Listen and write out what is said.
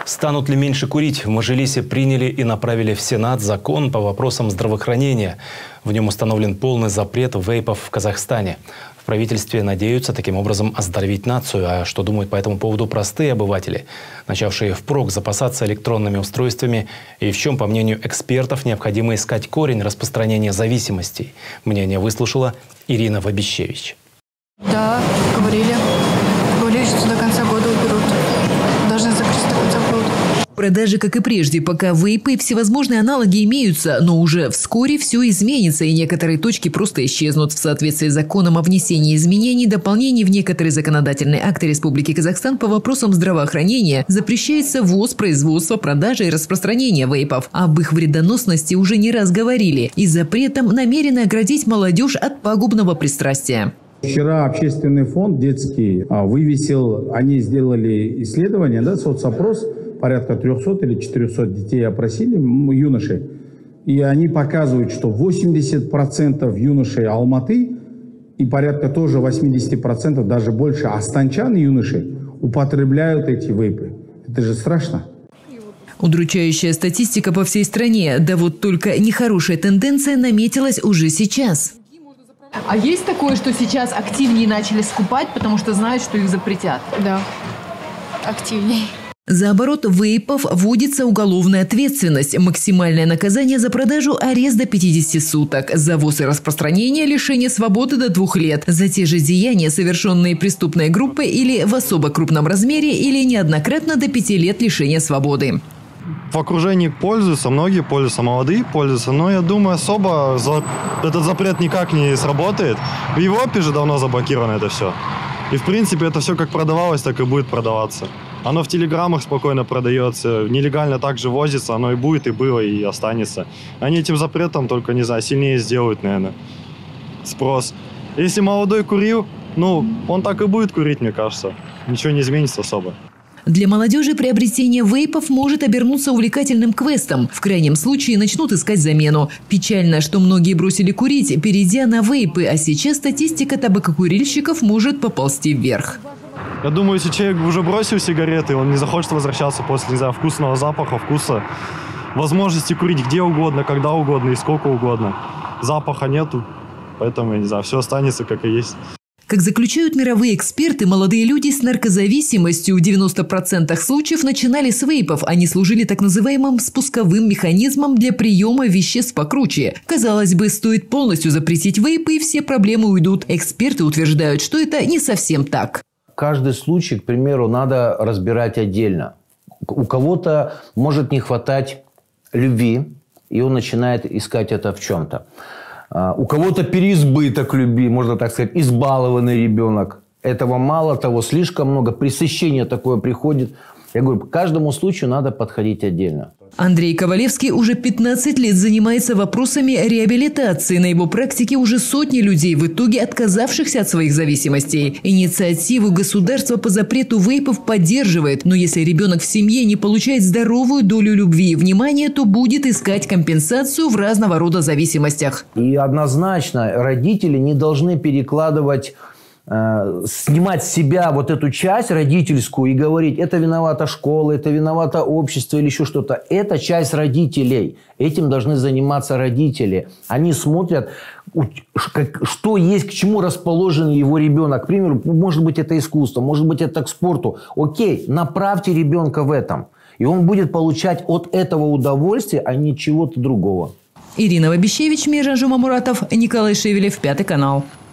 Станут ли меньше курить? В Мажилисе приняли и направили в Сенат закон по вопросам здравоохранения. В нем установлен полный запрет вейпов в Казахстане. В правительстве надеются таким образом оздоровить нацию. А что думают по этому поводу простые обыватели, начавшие впрок запасаться электронными устройствами, и в чем, по мнению экспертов, необходимо искать корень распространения зависимостей? Мнение выслушала Ирина Вабищевич. Да, говорили. Говорили, что до конца года уберут. Должны закрыть до конца года. Продажи, как и прежде, пока вейпы и всевозможные аналоги имеются, но уже вскоре все изменится, и некоторые точки просто исчезнут. В соответствии с законом о внесении изменений, дополнений в некоторые законодательные акты Республики Казахстан по вопросам здравоохранения запрещается ввоз, производство, продажа и распространение вейпов. Об их вредоносности уже не раз говорили, и запретом намерены оградить молодежь от пагубного пристрастия. Вчера общественный фонд детский вывесил, они сделали исследование, соцопрос, порядка 300 или 400 детей опросили, юношей, и они показывают, что 80% юношей Алматы и порядка тоже 80%, даже больше астанчан юношей употребляют эти вейпы. Это же страшно. Удручающая статистика по всей стране, да вот только нехорошая тенденция наметилась уже сейчас. А есть такое, что сейчас активнее начали скупать, потому что знают, что их запретят? Да, активнее. За оборот вейпов вводится уголовная ответственность. Максимальное наказание за продажу – арест до 50 суток. За ввоз и распространение – лишение свободы до 2 лет. За те же деяния, совершенные преступной группой или в особо крупном размере, или неоднократно до 5 лет лишения свободы. В окружении пользуются, многие пользуются, молодые пользуются, но я думаю, особо этот запрет никак не сработает. В Европе же давно заблокировано это все. И в принципе это все как продавалось, так и будет продаваться. Оно в телеграммах спокойно продается, нелегально также возится, оно и будет, и было, и останется. Они этим запретом только, не знаю, сильнее сделают, наверное, спрос. Если молодой курил, он так и будет курить, мне кажется. Ничего не изменится особо. Для молодежи приобретение вейпов может обернуться увлекательным квестом. В крайнем случае начнут искать замену. Печально, что многие бросили курить, перейдя на вейпы, а сейчас статистика табакокурильщиков может поползти вверх. Я думаю, если человек уже бросил сигареты, он не захочет возвращаться после, не знаю, вкусного запаха, вкуса, возможности курить где угодно, когда угодно и сколько угодно. Запаха нету, поэтому, я не знаю, все останется как и есть. Как заключают мировые эксперты, молодые люди с наркозависимостью в 90% случаев начинали с вейпов. Они служили так называемым спусковым механизмом для приема веществ покруче. Казалось бы, стоит полностью запретить вейпы, и все проблемы уйдут. Эксперты утверждают, что это не совсем так. Каждый случай, к примеру, надо разбирать отдельно. У кого-то может не хватать любви, и он начинает искать это в чем-то. У кого-то переизбыток любви, можно так сказать, избалованный ребенок. Этого мало того, слишком много, пресыщение такое приходит. Я говорю, к каждому случаю надо подходить отдельно. Андрей Ковалевский уже 15 лет занимается вопросами реабилитации. На его практике уже сотни людей, в итоге отказавшихся от своих зависимостей. Инициативу государства по запрету вейпов поддерживает. Но если ребенок в семье не получает здоровую долю любви и внимания, то будет искать компенсацию в разного рода зависимостях. И однозначно родители не должны перекладывать, снимать с себя вот эту часть родительскую и говорить, это виновата школа, это виновато общество или еще что-то. Это часть родителей. Этим должны заниматься родители. Они смотрят, что есть, к чему расположен его ребенок. К примеру, может быть, это искусство, может быть, это к спорту. Окей, направьте ребенка в этом. И он будет получать от этого удовольствие, а не чего-то другого. Ирина Вабищевич, Миржан Жумамуратов, Николай Шевелев, 5 канал.